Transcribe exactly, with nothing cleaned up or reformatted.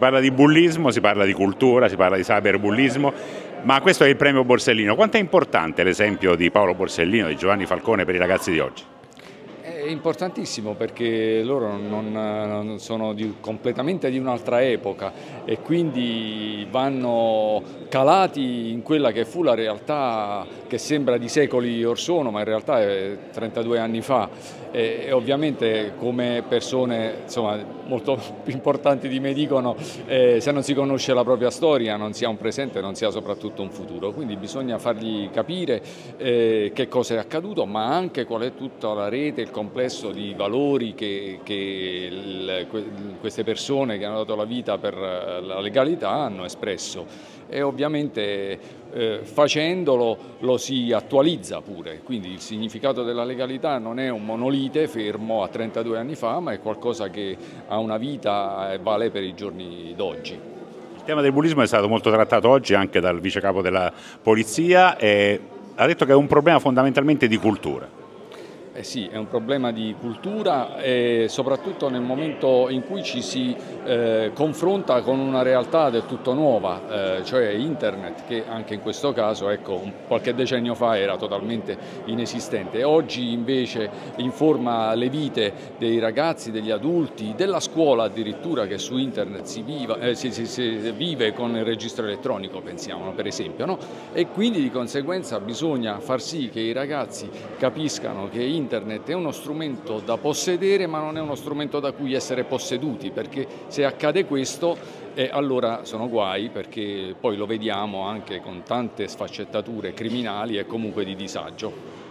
parla di bullismo, si parla di cultura, si parla di cyberbullismo, ma questo è il premio Borsellino. Quanto è importante l'esempio di Paolo Borsellino, di Giovanni Falcone per i ragazzi di oggi? È importantissimo perché loro non, non sono di, completamente di un'altra epoca e quindi vanno calati in quella che fu la realtà che sembra di secoli or sono, ma in realtà è trentadue anni fa e, e ovviamente come persone insomma, molto più importanti di me dicono eh, se non si conosce la propria storia non si ha un presente, non si ha soprattutto un futuro, quindi bisogna fargli capire eh, che cosa è accaduto ma anche qual è tutta la rete, il complesso di valori che, che il, queste persone che hanno dato la vita per la legalità hanno espresso e ovviamente eh, facendolo lo si attualizza pure, quindi il significato della legalità non è un monolite fermo a trentadue anni fa ma è qualcosa che ha una vita e vale per i giorni d'oggi. Il tema del bullismo è stato molto trattato oggi anche dal vice capo della polizia e ha detto che è un problema fondamentalmente di cultura. Eh sì, è un problema di cultura e soprattutto nel momento in cui ci si eh, confronta con una realtà del tutto nuova, eh, cioè internet, che anche in questo caso ecco, qualche decennio fa era totalmente inesistente. Oggi invece informa le vite dei ragazzi, degli adulti, della scuola addirittura che su internet si, viva, eh, si, si, si vive con il registro elettronico, pensiamo per esempio, no? E quindi di conseguenza bisogna far sì che i ragazzi capiscano che internet Internet è uno strumento da possedere ma non è uno strumento da cui essere posseduti, perché se accade questo eh, allora sono guai, perché poi lo vediamo anche con tante sfaccettature criminali e comunque di disagio.